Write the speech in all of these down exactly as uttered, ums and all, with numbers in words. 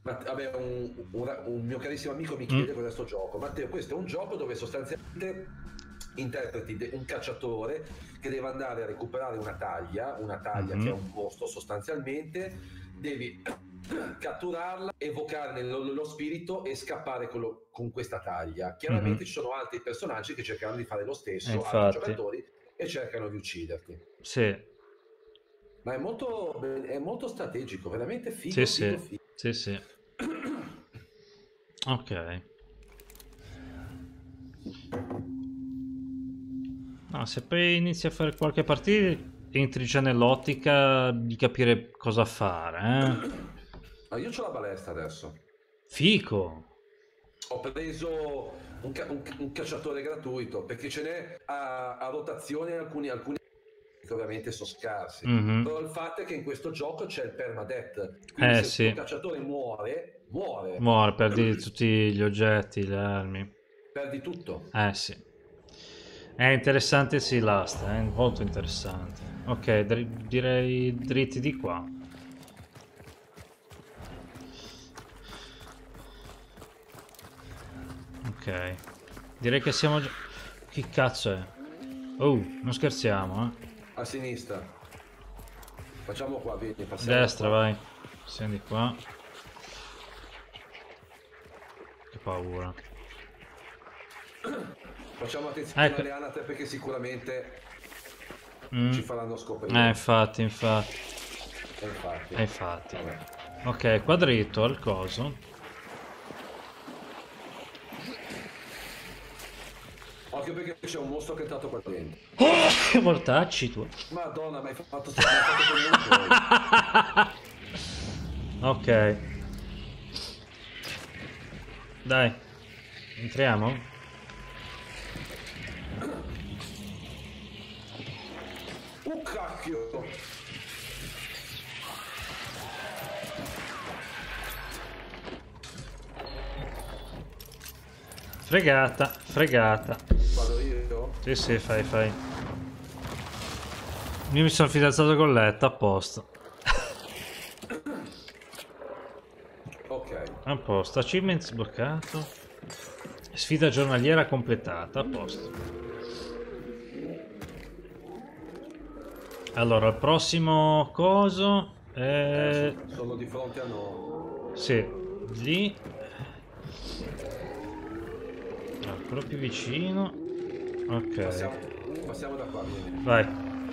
Ma, vabbè, un, un, un mio carissimo amico mi Mm. chiede cos'è sto gioco. Matteo, questo è un gioco dove sostanzialmente interpreti un cacciatore che deve andare a recuperare una taglia, una taglia che è Mm-hmm. un posto sostanzialmente, devi catturarla, evocare lo, lo spirito e scappare con, lo, con questa taglia. Chiaramente Mm-hmm. ci sono altri personaggi che cercano di fare lo E stesso, altri infatti, giocatori, e cercano di ucciderti. sì, Ma è molto, è molto strategico, veramente sì, figo, figo, sì, figo. sì, sì. Ok. No, se poi inizi a fare qualche partita, entri già nell'ottica di capire cosa fare, eh? Ma io ho la balestra adesso. Fico. Ho preso un, ca- un- un cacciatore gratuito perché ce n'è a, a rotazione alcuni, alcuni che ovviamente sono scarsi. Mhm. Però il fatto è che in questo gioco c'è il permadeath, quindi Eh se il tuo sì, cacciatore muore, muore, muore, perdi tutti gli oggetti, le armi. perdi tutto. Eh sì. È interessante sì l'asta, è molto interessante. Ok, dri- direi dritti di qua. Ok. Direi che siamo già... Che cazzo è? Oh, non scherziamo, eh. A sinistra. Facciamo qua, vieni, passiamo da Destra, qua. vai. Siamo di qua. Che paura. Facciamo attenzione Ecco. alle anatre perché sicuramente Mm. ci faranno Eh, scoprire. infatti, infatti. E infatti. Eh, infatti. Vabbè. Ok, qua dritto al coso. Occhio perché c'è un mostro che è entrato qua dentro. Che mortacci tu. Madonna, mi hai fatto, mi hai fatto Ok. Dai. Entriamo? Oh cacchio! Fregata, fregata. Vado io? Sì, sì, fai, fai. Io mi sono fidanzato con Letta, a posto. Ok. A posto, achievement sbloccato. Sfida giornaliera completata, a posto. Allora, il prossimo coso è... Eh, sono di fronte a noi. Sì, lì. Ah, quello più vicino. Ok. Passiamo, passiamo da qua, vieni. Vai.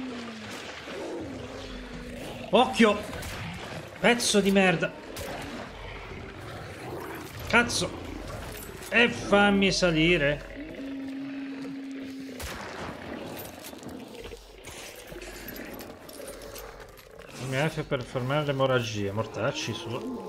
Occhio! Pezzo di merda! Cazzo! E fammi salire! Mi F per fermare l'emorragia. Mortacci su.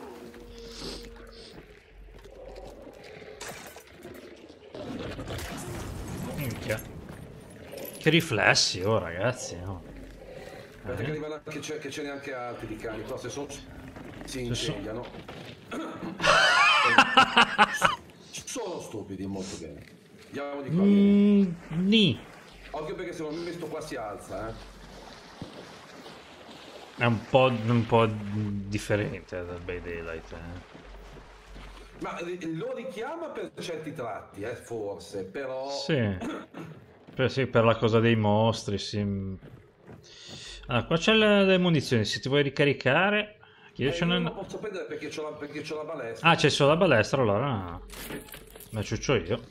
Minchia. Che riflessi, oh ragazzi, no. Aspetta che arrivano anche, c'è, che ce n'è anche altri di cani, però se sono... si incendiano. Sono stupidi, molto bene. Andiamo di qua, vieni. Mm, ni. Occhio perché secondo me questo qua si alza, eh. È un po', un po' differente dal Bay Daylight, eh. Ma lo richiama per certi tratti, eh, forse, però... Sì. Per, sì, per la cosa dei mostri, sì. Ah, qua c'è le, le munizioni, se ti vuoi ricaricare... Io Eh, ce io n'ho... non lo posso prendere perché c'ho la, perché c'ho la balestra. Ah, c'è solo la balestra, allora... La ciuccio io.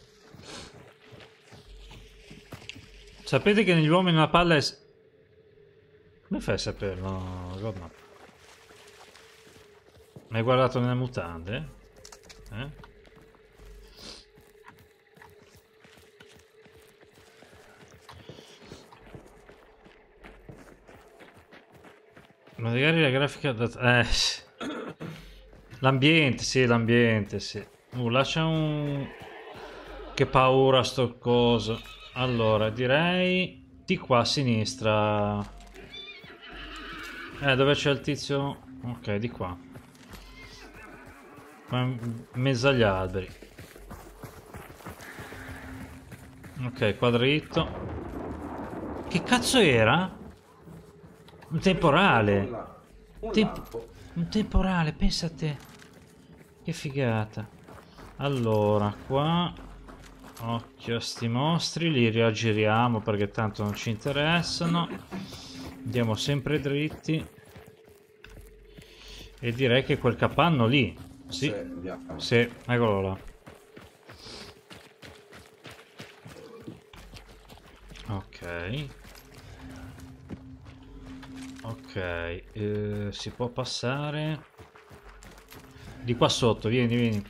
Sapete che negli uomini una palla è... Come fai a saperlo, Godmap? Mi hai guardato nelle mutande? Eh? Magari la grafica... Eh, sì. L'ambiente, sì, l'ambiente, sì. Uh, lascia un... Che paura sto coso. Allora, direi... Di qua a sinistra. Eh, dove c'è il tizio? Ok, di qua. Qua in mezzo agli alberi. Ok, quadritto. Che cazzo era? Un temporale. Un Tem- lampo. un temporale, pensa a te. che figata. Allora, qua occhio a sti mostri, li raggiriamo perché tanto non ci interessano. Andiamo sempre dritti. E direi che quel capanno lì. Sì, sì, eccolo là. Ok. Ok, eh, si può passare di qua sotto, vieni, vieni.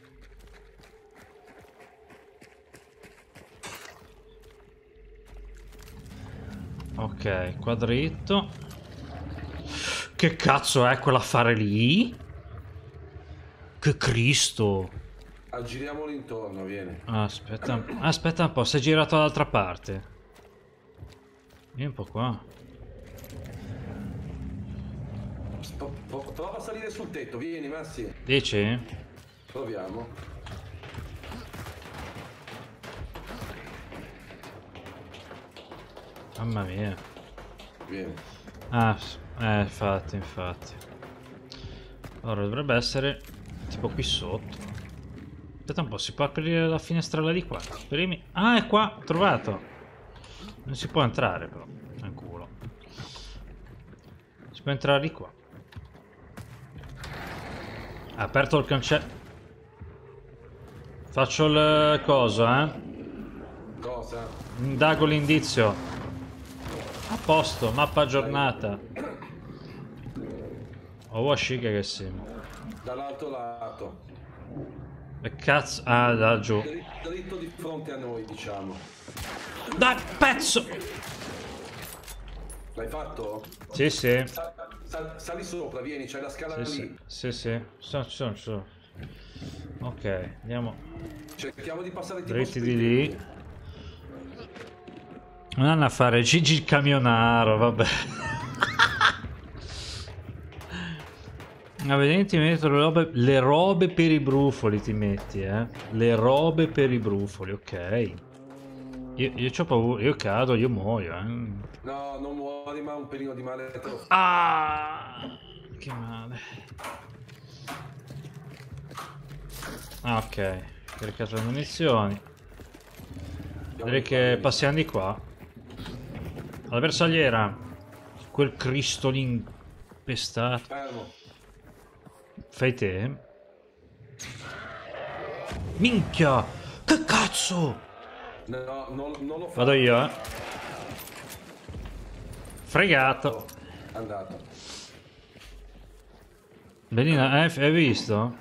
Ok, qua dritto. Che cazzo è quell'affare lì? Che Cristo! Aggiriamolo intorno, vieni. Aspetta, aspetta un po', si è girato dall'altra parte. Vieni un po' qua. Prova a salire sul tetto, vieni Massi. Dici? Proviamo. Mamma mia. Vieni. Ah, eh, infatti, infatti. Allora, dovrebbe essere tipo qui sotto. Aspetta un po', si può aprire la finestrella di qua? Primi... Ah, è qua, trovato. Non si può entrare però, è un culo. Si può entrare di qua. Ha aperto il cancello. Faccio il coso, eh. Cosa? Indago l'indizio. A posto, mappa aggiornata. Oh, washiga che siamo. Dall'altro lato. E cazzo. Ah, da giù. Dritto di fronte a noi, diciamo. Dai, pezzo! L'hai fatto? Sì, sì. Sal, sal, sali sopra, vieni, c'è la scala Sì, lì. sì, sì, sì. Sono, ci sono, ci sono. Ok, andiamo Cerchiamo di passare tipo dritti di sprint. lì. Non hanno a fare Gigi il camionaro, vabbè. Ma vedete, ti metto le robe, le robe per i brufoli, ti metti, eh. Le robe per i brufoli, ok. Io, io c'ho paura, io cado, io muoio, eh. No, non muori, ma un pelino di male te lo fa. Ah, che male. Ah, ok, caricato le munizioni. Direi che passiamo di qua. Alla bersagliera. Quel Cristo lì impestato. Fermo. Fai te? Minchia! Che cazzo! No, non, non lo fa. Vado io, eh. Fregato. Andato. Benina, eh, hai visto?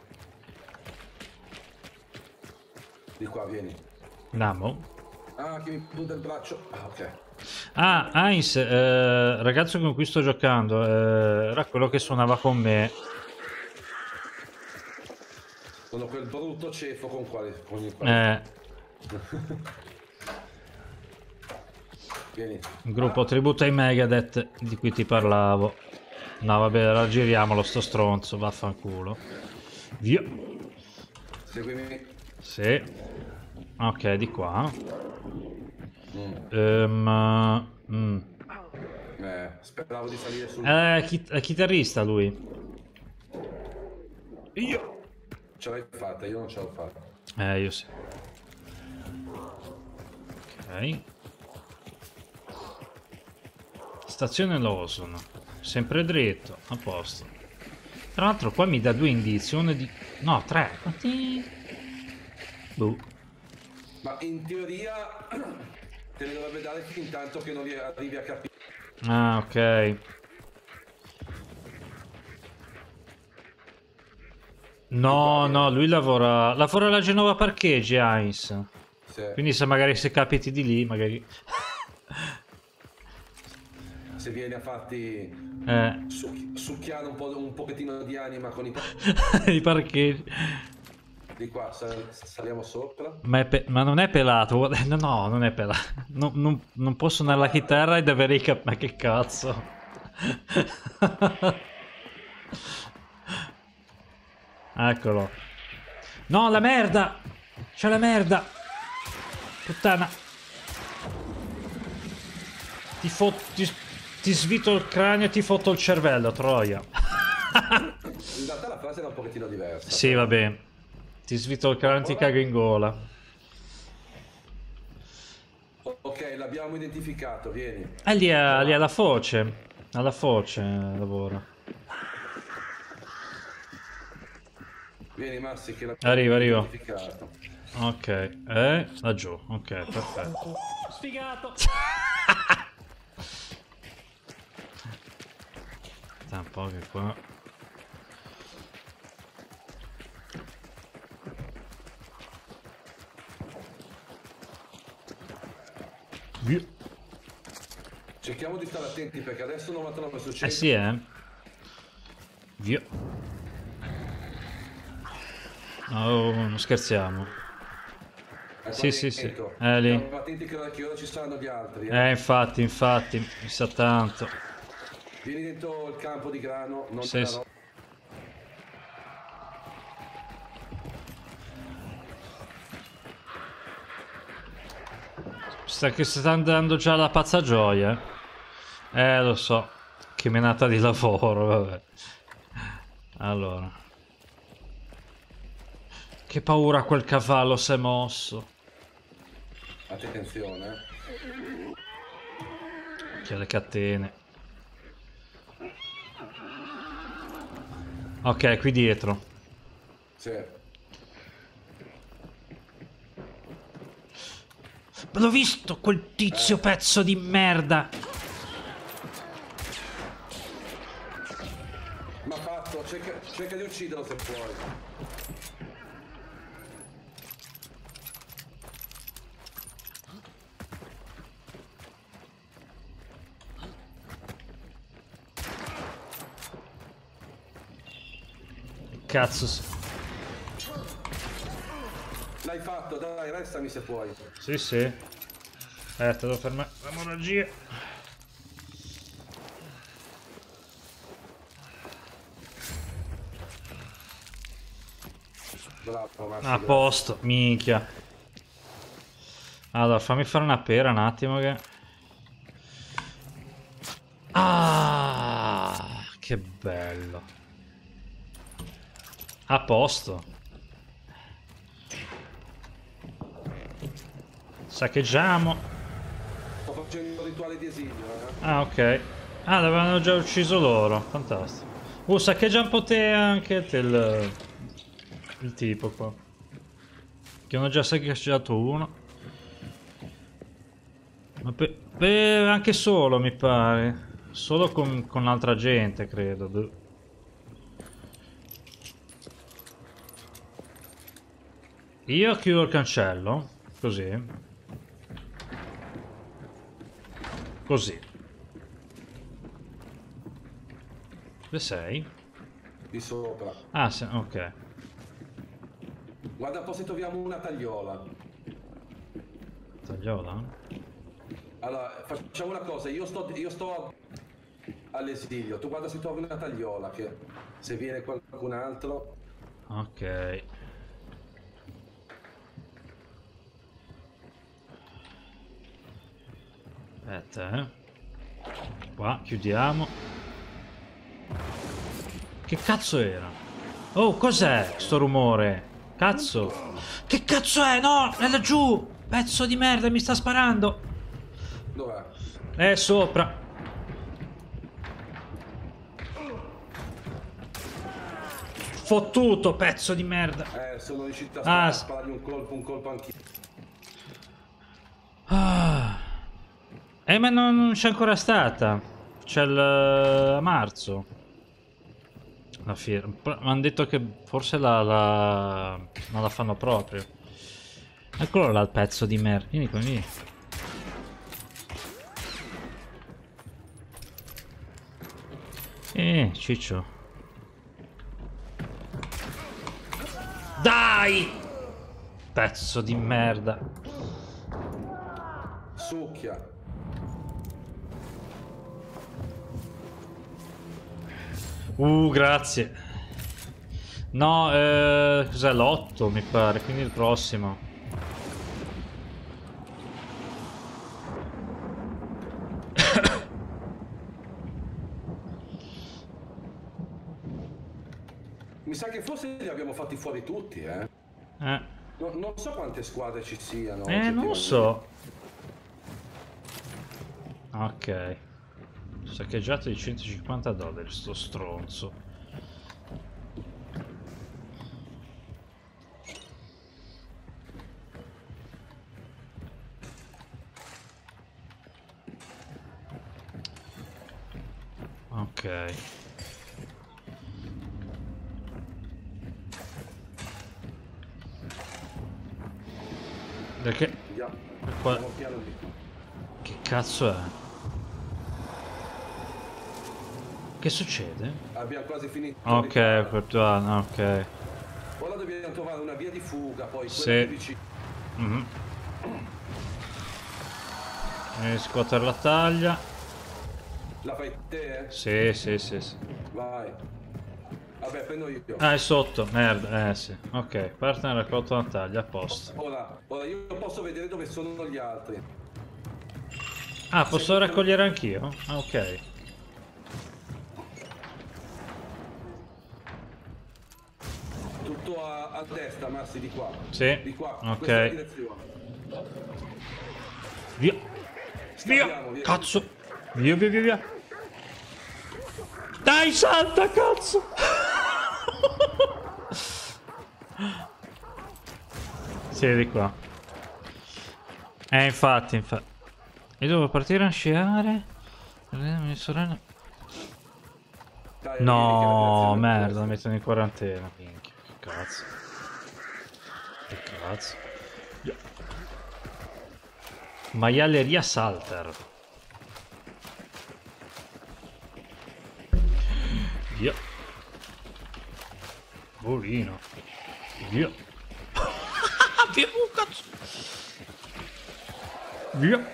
Di qua, vieni. Andiamo. Ah, che mi butta il braccio. Ah, ok. Ah, Heinz, eh, ragazzo con cui sto giocando, eh, era quello che suonava con me. Sono quel brutto cefo con, quale, con il quale... Eh, Vieni. il gruppo tributo ai Megadeth di cui ti parlavo. No, vabbè, raggiriamolo sto stronzo, vaffanculo. Via. Seguimi. Sì. Ok, di qua. Mm. Um, mm. Eh, speravo di salire sul... Eh, chi è chitarrista lui. Io. Ce l'hai fatta, io non ce l'ho fatta. Eh, io sì. Ok. Stazione Lawson. Sempre dritto, a posto. Tra l'altro qua mi dà due indizi, uno di... No, tre. Quanti... Boh. Ma in teoria te ne dovrebbe dare fin tanto che non arrivi a capire. Ah, ok. No, no, lui lavora... Lavora alla Genova Parcheggi, Heinz. Sì. Quindi se magari se capiti di lì, magari... Se vieni a farti Eh. succhi succhiare un, po', un pochettino di anima con i... I parcheggi. Di qua, sal saliamo sopra. Ma, è ma non è pelato, guarda- no, no, non è pelato. Non, non, non può suonare la chitarra ed avere i cap... Ma che cazzo? Eccolo. No, la merda! C'è la merda! Puttana! Ti fotto... Ti, ti svito il cranio e ti fotto il cervello, troia. In realtà la frase era un pochettino diversa. Sì, va bene. Ti svito il cranio, ti cago in gola. Ok, l'abbiamo identificato, vieni. È lì, a, lì alla foce. Alla foce lavora. Vieni Massi che l'abbiamo Arrivo, arrivo. identificato. Ok, eh, laggiù. Ok, perfetto. Sfigato. Sta un po' che qua. Via. Cerchiamo di stare attenti perché adesso novantanove su cento. Eh sì, eh. Via. Oh, non scherziamo. È qua Sì, sì, sì. dentro. È lì. Stiamo attenti che ora, che ora ci saranno gli altri. Eh. Eh, infatti, infatti, mi sa tanto. Vieni dentro il campo di grano, non Sì, te la sì. ro- Sta che sta andando già la pazza gioia. Eh, lo so. Che menata di lavoro, vabbè. Allora. Che paura quel cavallo si è mosso. Attenzione. eh. Che ha le catene. Ok, qui dietro. Sì. Ma l'ho visto quel tizio pezzo di merda. Ma fatto, cerca, cerca di ucciderlo se puoi. Cazzo. s- L'hai fatto, dai, restami se puoi. Sì, sì. Eh, te devo fermare l'emorragia. Bravo, Massi. A posto, minchia. Allora, fammi fare una pera un attimo che... Ah, che bello. A posto. Saccheggiamo. Sto facendo un rituale di esilio, eh. Ah, ok. Ah, l'avevano già ucciso loro. Fantastico. Uh, saccheggia un po' te anche te il... il tipo qua. Che hanno già saccheggiato uno. Ma per, per- anche solo mi pare. Solo con, con altra gente, credo. Boh. Io chiudo il cancello. Così. Così. Dove sei? Di sopra. Ah, sì, ok. Guarda un po' se troviamo una tagliola. Tagliola? Allora, facciamo una cosa, io sto, io sto all'esilio, tu guarda se trovi una tagliola, che se viene qualcun altro... Ok. Aspetta, eh. Qua, chiudiamo. Che cazzo era? Oh, cos'è sto rumore? Cazzo. Che cazzo è? No, è laggiù. Pezzo di merda, mi sta sparando. Dov'è? È sopra. Fottuto, pezzo di merda. Eh, sono riuscito a Ah, sparare, sparargli un colpo, un colpo anch'io. Ah. Eh, ma non, non c'è ancora stata. C'è il a marzo. La fiera. Mi hanno detto che forse la, la... non la fanno proprio. Eccolo là il pezzo di merda. Vieni qua, vieni. Eh, ciccio. Dai! Pezzo di merda. Succhia. Uh, grazie. No, eh, cos'è l'otto mi pare, quindi il prossimo. Mi sa forse li abbiamo fatti fuori tutti, eh. Eh. No, non so quante squadre ci siano. Eh, non lo so. Ok. Saccheggiato di centocinquanta dollari, sto stronzo. Ok. Perché? Yeah. Qua... Che cazzo è? Che succede? Abbiamo quasi finito. Ok, per tua... ok. Ora dobbiamo trovare una via di fuga, poi sì. quella più vicina. Mm-hmm. Devi scuotere la taglia. La fai te? Eh? Sì, sì, sì, sì. Vai. Vabbè, prendo io. Ah, è sotto, merda, eh sì. Ok, parte nel raccolto la taglia, a posto. Ora, ora io posso vedere dove sono gli altri. Ah, posso Se raccogliere tu... anch'io? Ah, ok. Tutto a, a destra, Massi, di qua. Sì. Di qua, ok. questa è la direzione. Via. Scappiamo, via. via. Cazzo. Via, via, via, via. Dai, salta, cazzo. Sì, di qua. Eh, infatti, infatti. Io devo partire a sciare. Mia sorella. Dai, no, merda, la mettono in quarantena. Minchia, che cazzo. Che cazzo. Yeah. Maialeria Salter. Via. Bolino. Via. Via, oh, cazzo. Via.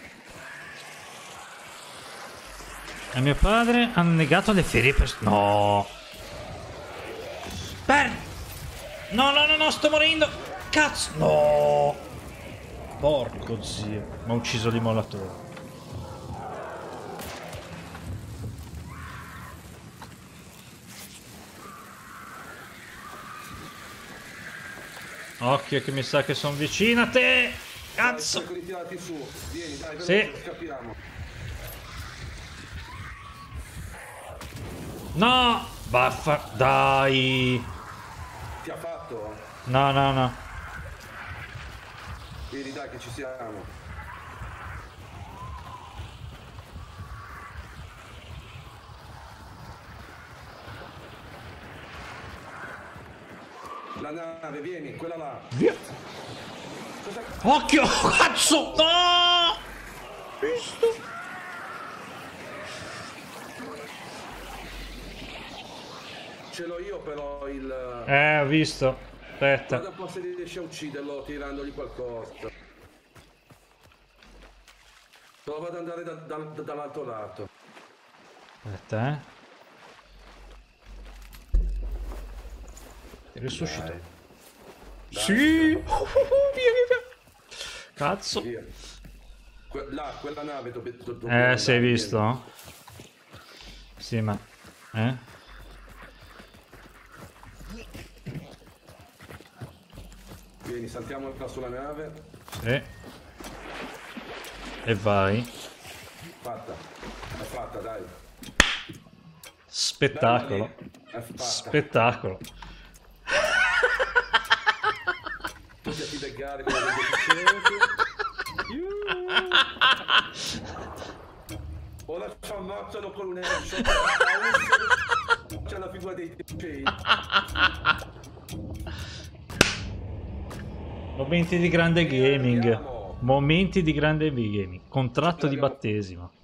A mio padre hanno negato le ferie per... No. Per... No, no, no, no, sto morendo. Cazzo. No. Porco zio. Mi ha ucciso l'immollatore. Occhio che mi sa che sono vicino a te. Cazzo. Dai, tirati su. Vieni, dai, sì. Scappiamo. No. Baffa. Dai. Ti ha fatto? No, no, no. Vieni, dai che ci siamo. La nave, vieni, quella là. Via. Cosa... Occhio, cazzo! No! Visto? Ce l'ho io però il... Eh, ho visto. Aspetta. Guarda un po' se riesci a ucciderlo tirandogli qualcosa. Prova ad andare da, da, da, dall'altro lato. Aspetta, eh. Risuscito. Dai. Dai, sì! Uh, uh, uh, via, via, via. Cazzo. Via. Que là, quella nave dove... dove eh, si hai visto? Vieni. Sì, ma... Eh? Vieni, saltiamo qua sulla nave. Sì. E vai. Fatta. È fatta, dai. Spettacolo. Dai, è spettacolo. Tutti a ti beccare con le deficienti. Ora ci ammazzano con un headshot. C'è la figura dei deficienti. Momenti di grande gaming. Momenti di grande gaming. Contratto di battesimo.